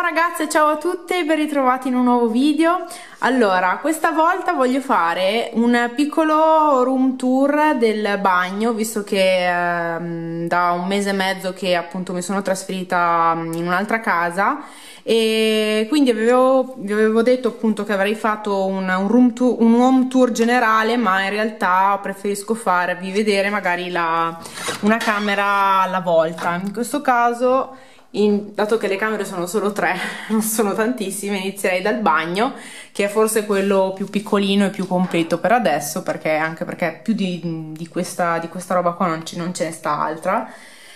ragazze, ciao a tutte, ben ritrovati in un nuovo video. Allora, questa volta voglio fare un piccolo room tour del bagno, visto che da un mese e mezzo che appunto mi sono trasferita in un'altra casa e quindi vi avevo detto appunto che avrei fatto un home tour generale, ma in realtà preferisco farvi vedere magari una camera alla volta. In questo caso, dato che le camere sono solo 3, non sono tantissime, inizierei dal bagno, che è forse quello più piccolino e più completo per adesso, anche perché più di questa roba qua non ce ne sta altra.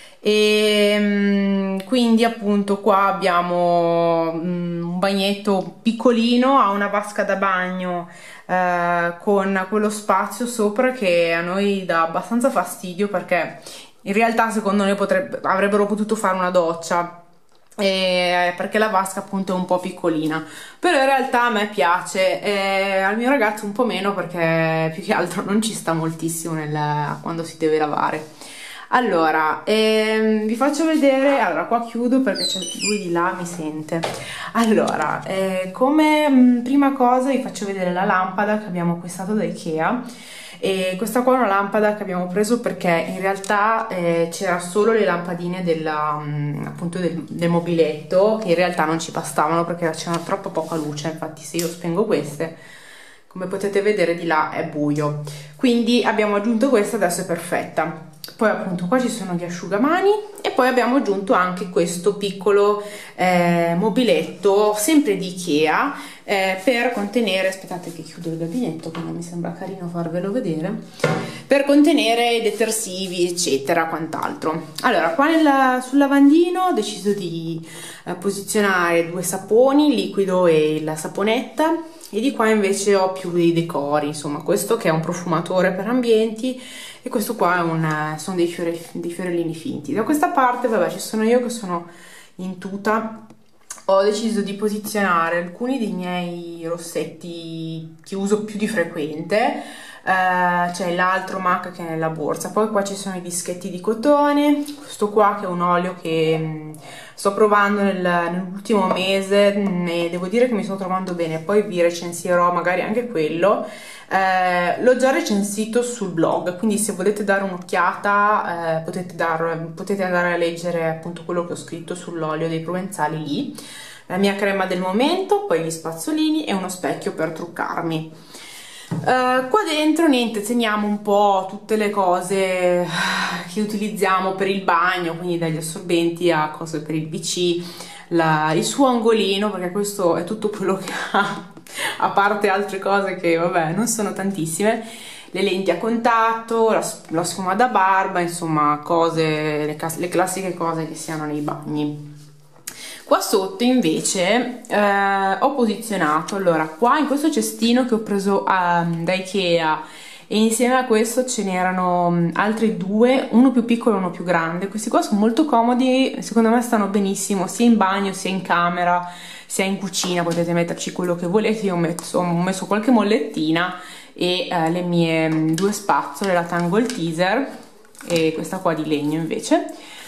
E quindi appunto qua abbiamo un bagnetto piccolino, ha una vasca da bagno con quello spazio sopra che a noi dà abbastanza fastidio, perché in realtà secondo noi avrebbero potuto fare una doccia, perché la vasca appunto è un po' piccolina, però in realtà a me piace, al mio ragazzo un po' meno, perché più che altro non ci sta moltissimo quando si deve lavare. Allora, vi faccio vedere, allora qua chiudo perché c'è lui di là, mi sente. Allora, come prima cosa vi faccio vedere la lampada che abbiamo acquistato da Ikea. E questa qua è una lampada che abbiamo preso perché in realtà c'era solo le lampadine appunto del mobiletto, che in realtà non ci bastavano perché c'era troppo poca luce. Infatti se io spengo queste, come potete vedere di là è buio, quindi abbiamo aggiunto questa, adesso è perfetta. Poi appunto qua ci sono gli asciugamani e poi abbiamo aggiunto anche questo piccolo mobiletto sempre di Ikea, per contenere, aspettate che chiudo il gabinetto che non mi sembra carino farvelo vedere, per contenere detersivi eccetera quant'altro. Allora qua sul lavandino ho deciso di posizionare 2 saponi, il liquido e la saponetta, e di qua invece ho più dei decori, insomma questo che è un profumatore per ambienti e questo qua sono dei fiorellini finti. Da questa parte vabbè ci sono io che sono in tuta. Ho deciso di posizionare alcuni dei miei rossetti che uso più di frequente, c'è l'altro MAC che è nella borsa, poi qua ci sono i dischetti di cotone, questo qua che è un olio che sto provando nell'ultimo mese e devo dire che mi sto trovando bene, poi vi recensirò magari anche quello. L'ho già recensito sul blog, quindi se volete dare un'occhiata potete andare a leggere appunto quello che ho scritto sull'olio dei provenzali lì. La mia crema del momento, poi gli spazzolini e uno specchio per truccarmi. Qua dentro niente, teniamo un po' tutte le cose che utilizziamo per il bagno, quindi dagli assorbenti a cose per il PC, il suo angolino, perché questo è tutto quello che ha, a parte altre cose che vabbè non sono tantissime, le lenti a contatto, la sfuma da barba, insomma cose, le classiche cose che si hanno nei bagni. Qua sotto invece ho posizionato, allora qua in questo cestino che ho preso da Ikea, e insieme a questo ce n'erano altri 2, uno più piccolo e uno più grande. Questi qua sono molto comodi, secondo me stanno benissimo sia in bagno sia in camera sia in cucina, potete metterci quello che volete. Io ho messo qualche mollettina e le mie 2 spazzole, la Tangle Teezer e questa qua di legno invece.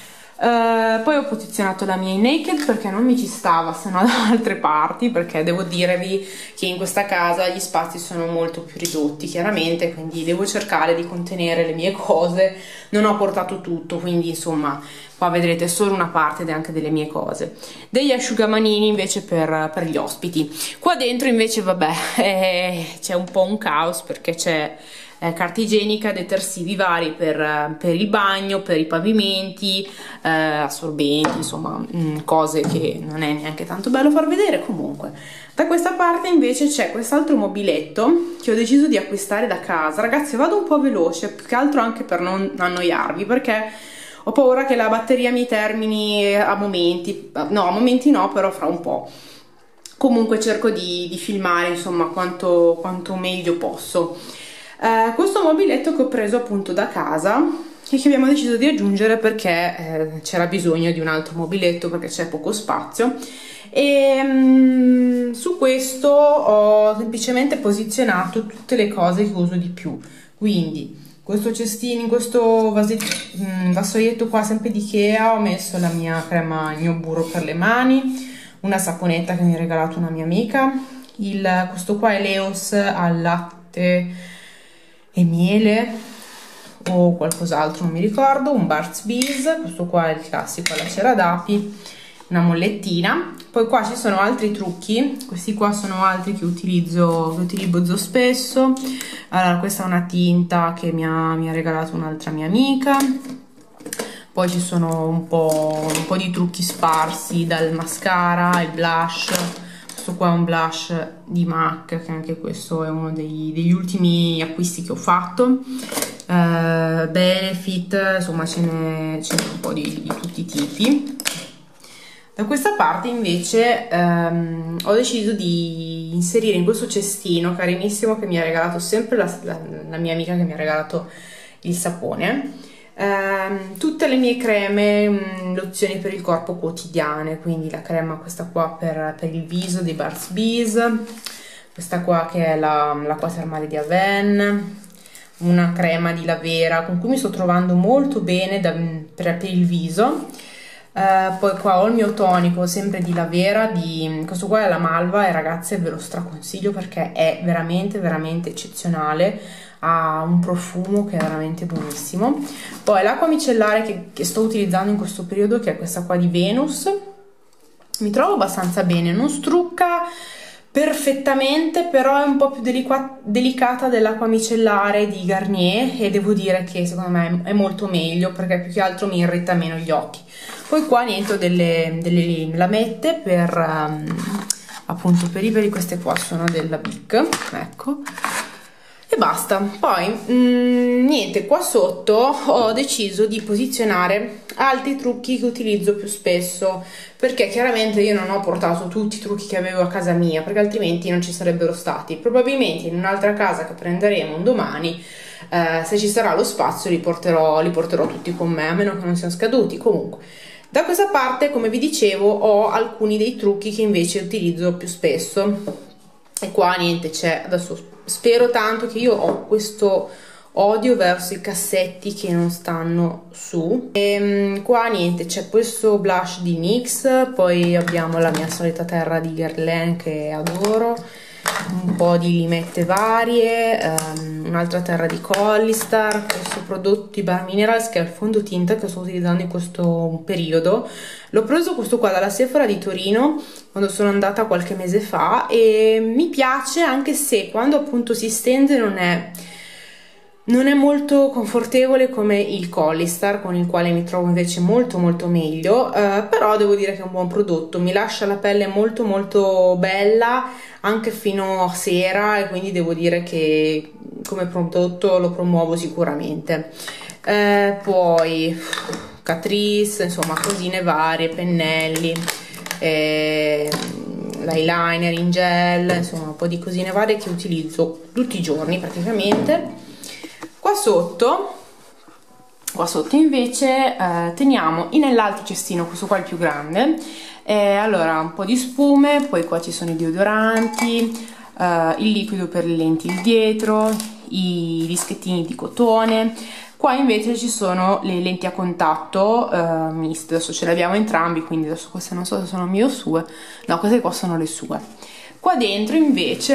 Poi ho posizionato la mia Naked perché non mi ci stava se no da altre parti, perché devo dirvi che in questa casa gli spazi sono molto più ridotti chiaramente, quindi devo cercare di contenere le mie cose. Non ho portato tutto, quindi insomma qua vedrete solo una parte anche delle mie cose. Degli asciugamanini invece per gli ospiti. Qua dentro invece vabbè c'è un po' un caos, perché c'è carta igienica, detersivi vari per il bagno, per i pavimenti, assorbenti, insomma cose che non è neanche tanto bello far vedere. Comunque da questa parte invece c'è quest'altro mobiletto che ho deciso di acquistare da casa. Ragazzi, vado un po' veloce, più che altro anche per non annoiarvi, perché ho paura che la batteria mi termini a momenti no, però fra un po'. Comunque cerco di filmare insomma quanto meglio posso. Questo mobiletto che ho preso appunto da casa e che abbiamo deciso di aggiungere perché c'era bisogno di un altro mobiletto, perché c'è poco spazio, e su questo ho semplicemente posizionato tutte le cose che uso di più. Quindi questo cestino, in questo vassoietto qua sempre di Ikea ho messo la mia crema, il mio burro per le mani, una saponetta che mi ha regalato una mia amica, questo qua è l'Eos al latte e miele o qualcos'altro, non mi ricordo, un Burt's Bees, questo qua è il classico alla cera d'api, una mollettina. Poi qua ci sono altri trucchi, questi qua sono altri che utilizzo spesso. Allora, questa è una tinta che mi ha regalato un'altra mia amica. Poi ci sono un po' di trucchi sparsi, dal mascara, il blush. Questo qua è un blush di MAC, che anche questo è uno degli ultimi acquisti che ho fatto. Benefit, insomma ce n'è un po' di tutti i tipi. Da questa parte invece ho deciso di inserire in questo cestino carinissimo che mi ha regalato sempre la mia amica, che mi ha regalato il sapone, tutte le mie creme, lozioni per il corpo quotidiane, quindi la crema questa qua per il viso di Burt's Bees, questa qua che è l'acqua termale di Avène, una crema di Lavera con cui mi sto trovando molto bene per il viso. Poi qua ho il mio tonico sempre di Lavera, questo qua è la Malva, e ragazze ve lo straconsiglio perché è veramente eccezionale, ha un profumo che è veramente buonissimo. Poi l'acqua micellare che sto utilizzando in questo periodo, che è questa qua di Venus, mi trovo abbastanza bene, non strucca perfettamente, però è un po' più delicata dell'acqua micellare di Garnier, e devo dire che secondo me è molto meglio perché più che altro mi irrita meno gli occhi. Poi qua niente, ho delle lamette appunto per i peli, queste qua sono della Bic, ecco, e basta. Poi niente, qua sotto ho deciso di posizionare altri trucchi che utilizzo più spesso, perché chiaramente io non ho portato tutti i trucchi che avevo a casa mia, perché altrimenti non ci sarebbero stati. Probabilmente in un'altra casa che prenderemo un domani, se ci sarà lo spazio, li porterò tutti con me, a meno che non siano scaduti. Comunque, da questa parte, come vi dicevo, ho alcuni dei trucchi che invece utilizzo più spesso. E qua niente, c'è, adesso spero tanto, che io ho questo odio verso i cassetti che non stanno su. E qua niente, c'è questo blush di NYX, poi abbiamo la mia solita terra di Guerlain che adoro, un po' di limette varie, un'altra terra di Hollister, questo prodotto di Bare Minerals che è il fondotinta che sto utilizzando in questo periodo. L'ho preso questo qua dalla Sephora di Torino quando sono andata qualche mese fa, e mi piace, anche se quando appunto si stende non è molto confortevole come il Hollister, con il quale mi trovo invece molto meglio, però devo dire che è un buon prodotto, mi lascia la pelle molto bella anche fino a sera, e quindi devo dire che come prodotto lo promuovo sicuramente. Poi Catrice, insomma cosine varie, pennelli, l'eyeliner in gel, insomma un po' di cosine varie che utilizzo tutti i giorni praticamente. Qua sotto invece teniamo nell'altro cestino, questo qua è il più grande, allora un po' di spume, poi qua ci sono i deodoranti, il liquido per le lenti dietro, i dischettini di cotone. Qua invece ci sono le lenti a contatto miste, adesso ce le abbiamo entrambi, quindi adesso queste non so se sono mie o sue, no, queste qua sono le sue. Qua dentro invece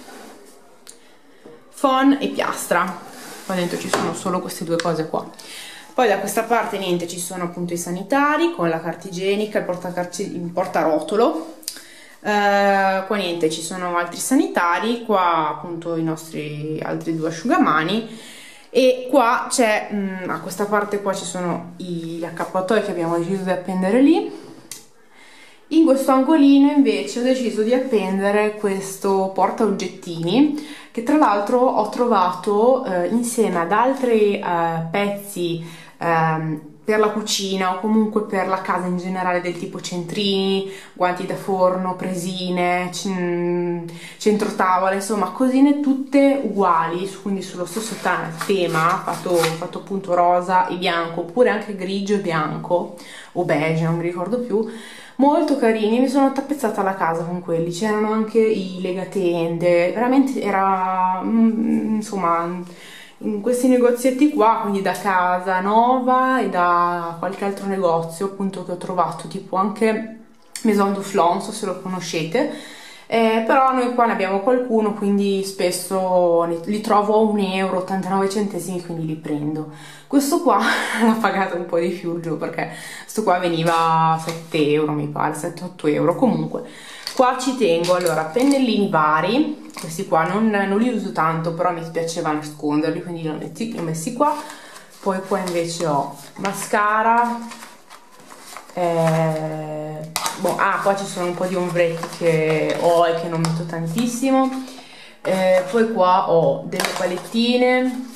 phon e piastra, qua dentro ci sono solo queste due cose qua. Poi da questa parte niente, ci sono appunto i sanitari con la carta igienica, il portarotolo. Qua niente, ci sono altri sanitari, qua appunto i nostri altri due asciugamani, e qua c'è, a questa parte qua ci sono gli accappatoi che abbiamo deciso di appendere lì. In questo angolino invece ho deciso di appendere questo porta oggettini, che tra l'altro ho trovato insieme ad altri pezzi per la cucina o comunque per la casa in generale, del tipo centrini, guanti da forno, presine, centro tavola, insomma cosine tutte uguali, quindi sullo stesso tema fatto appunto rosa e bianco, oppure anche grigio e bianco o beige, non mi ricordo più, molto carini. Mi sono tappezzata la casa con quelli, c'erano anche i legatende, veramente era insomma in questi negozietti qua, quindi da Casa Nova e da qualche altro negozio appunto che ho trovato, tipo anche Maison du Flon, non so se lo conoscete, però noi qua ne abbiamo qualcuno, quindi spesso li trovo a 1 euro, 89 centesimi, quindi li prendo. Questo qua l'ho pagato un po' di più giù, perché questo qua veniva 7 euro, mi pare, 7-8 euro. Comunque qua ci tengo. Allora, pennellini vari, questi qua non li uso tanto, però mi piaceva nasconderli, quindi li ho messi qua. Poi qua invece ho mascara, qua ci sono un po' di ombretti che ho e che non metto tantissimo, poi qua ho delle palettine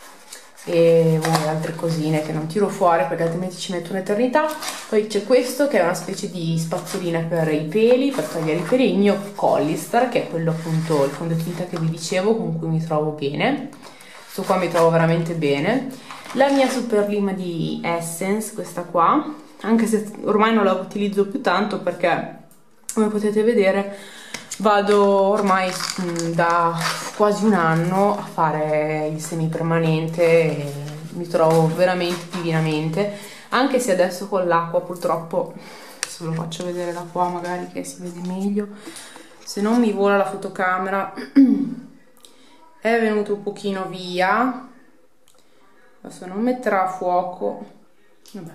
e altre cosine che non tiro fuori perché altrimenti ci metto un'eternità. Poi c'è questo che è una specie di spazzolina per i peli, per togliere i peli, il mio Collistar, che è quello appunto, il fondotinta che vi dicevo, con cui mi trovo bene. Questo qua mi trovo veramente bene. La mia super lima di Essence, questa qua, anche se ormai non la utilizzo più tanto perché, come potete vedere, vado ormai da quasi 1 anno a fare il semipermanente e mi trovo veramente divinamente, anche se adesso con l'acqua purtroppo, se lo faccio vedere da qua magari che si vede meglio, se non mi vola la fotocamera, è venuto un pochino via. Adesso non metterà a fuoco, vabbè.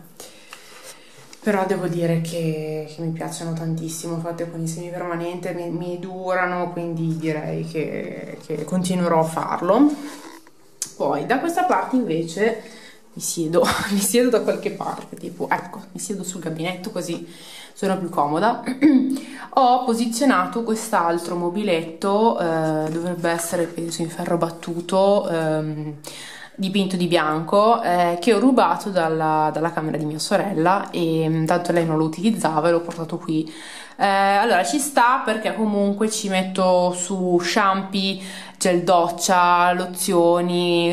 Però devo dire che mi piacciono tantissimo, fatte con il semipermanente, mi durano, quindi direi che continuerò a farlo. Poi da questa parte invece mi siedo da qualche parte, tipo, ecco, mi siedo sul gabinetto così sono più comoda. Ho posizionato quest'altro mobiletto, dovrebbe essere penso in ferro battuto, dipinto di bianco, che ho rubato dalla camera di mia sorella, e tanto lei non lo utilizzava e l'ho portato qui. Allora ci sta perché comunque ci metto su shampoo, gel doccia, lozioni,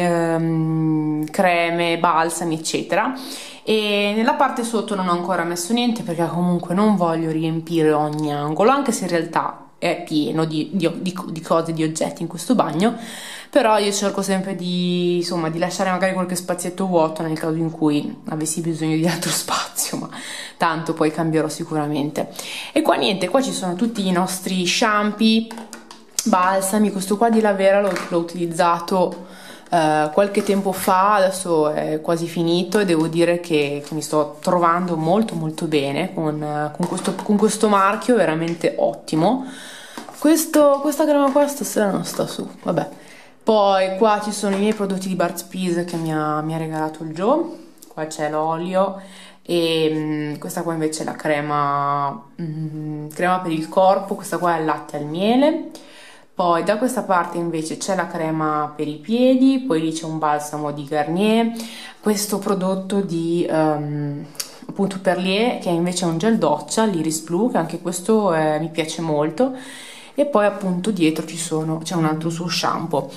creme, balsami eccetera, e nella parte sotto non ho ancora messo niente perché comunque non voglio riempire ogni angolo, anche se in realtà è pieno di cose, di oggetti in questo bagno. Però io cerco sempre di, insomma, di lasciare magari qualche spazietto vuoto nel caso in cui avessi bisogno di altro spazio, ma tanto poi cambierò sicuramente. E qua niente, qua ci sono tutti i nostri shampoo, balsami. Questo qua di Lavera l'ho utilizzato qualche tempo fa, adesso è quasi finito e devo dire che mi sto trovando molto molto bene con questo marchio, veramente ottimo. Questa crema qua stasera non sta su, vabbè. Poi qua ci sono i miei prodotti di Burt's Bees che mi ha regalato il Joe. Qua c'è l'olio e questa qua invece è la crema per il corpo. Questa qua è il latte al miele. Poi da questa parte invece c'è la crema per i piedi, poi lì c'è un balsamo di Garnier, questo prodotto di appunto Perlier che è invece un gel doccia, l'Iris Blue, che anche questo mi piace molto. E poi appunto dietro c'è un altro suo shampoo.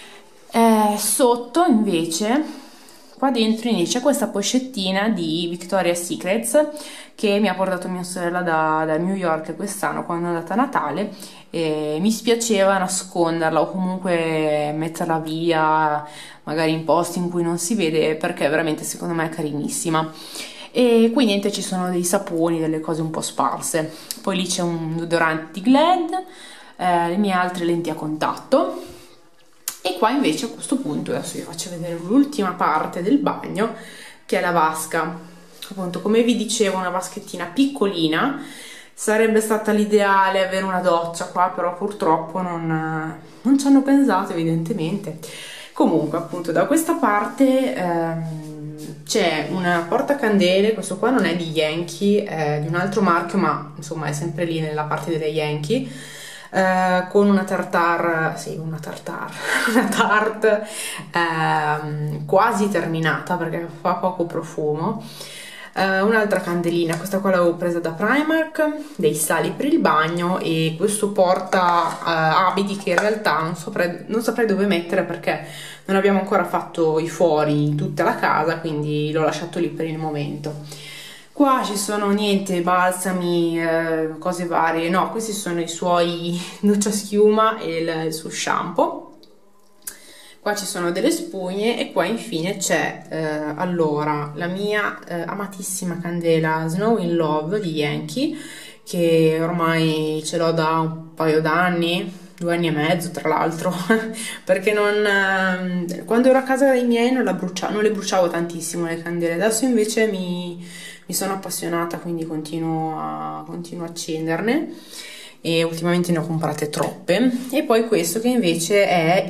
Sotto invece, qua dentro c'è questa pochettina di Victoria's Secrets che mi ha portato mia sorella da New York quest'anno quando è andata a Natale, e mi spiaceva nasconderla o comunque metterla via magari in posti in cui non si vede, perché veramente secondo me è carinissima. E qui niente, ci sono dei saponi, delle cose un po' sparse. Poi lì c'è un deodorante di Glad, le mie altre lenti a contatto. E qua invece a questo punto adesso vi faccio vedere l'ultima parte del bagno, che è la vasca. Appunto, come vi dicevo, una vaschettina piccolina. Sarebbe stata l'ideale avere una doccia qua, però purtroppo non ci hanno pensato evidentemente. Comunque appunto da questa parte c'è una portacandele. Questo qua non è di Yankee, è di un altro marchio, ma insomma è sempre lì nella parte delle Yankee, con una tartare, sì, una tarte quasi terminata perché fa poco profumo. Un'altra candelina, questa qua l'avevo presa da Primark, dei sali per il bagno, e questo porta abiti che in realtà non saprei dove mettere perché non abbiamo ancora fatto i fori in tutta la casa, quindi l'ho lasciato lì per il momento. Qua ci sono niente, balsami, cose varie, no, questi sono i suoi doccia schiuma e il suo shampoo. Qua ci sono delle spugne e qua infine c'è allora la mia amatissima candela Snow in Love di Yankee, che ormai ce l'ho da un paio d'anni, 2 anni e mezzo tra l'altro, perché quando ero a casa dei miei non le bruciavo tantissimo le candele, adesso invece mi sono appassionata, quindi continuo a accenderne e ultimamente ne ho comprate troppe. E poi questo che invece è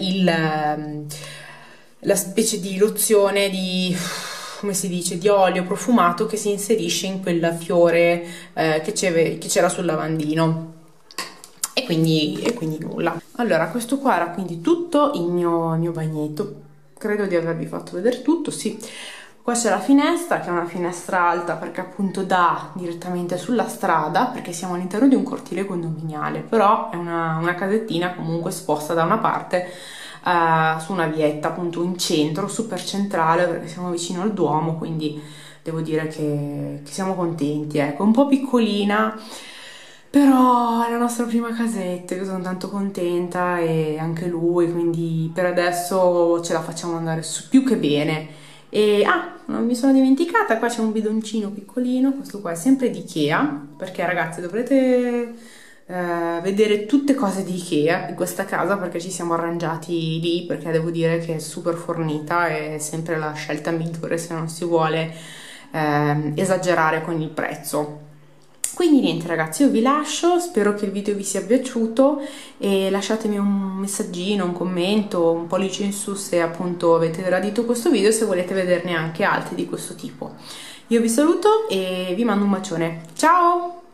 la specie di lozione di, come si dice, di olio profumato che si inserisce in quel fiore che c'era sul lavandino. E quindi nulla. Allora, questo qua era quindi tutto il mio bagnetto. Credo di avervi fatto vedere tutto, sì. Qua c'è la finestra, che è una finestra alta perché appunto dà direttamente sulla strada, perché siamo all'interno di un cortile condominiale, però è una casettina comunque esposta da una parte su una vietta appunto in centro, super centrale, perché siamo vicino al Duomo, quindi devo dire che siamo contenti, ecco, un po' piccolina, però è la nostra prima casetta, io sono tanto contenta e anche lui, quindi per adesso ce la facciamo andare su più che bene. E non mi sono dimenticata, qua c'è un bidoncino piccolino, questo qua è sempre di Ikea, perché ragazzi dovrete vedere tutte cose di Ikea in questa casa, perché ci siamo arrangiati lì, perché devo dire che è super fornita, è sempre la scelta migliore se non si vuole esagerare con il prezzo. Quindi niente ragazzi, io vi lascio, spero che il video vi sia piaciuto e lasciatemi un messaggino, un commento, un pollice in su se appunto avete gradito questo video, se volete vederne anche altri di questo tipo. Io vi saluto e vi mando un bacione, ciao!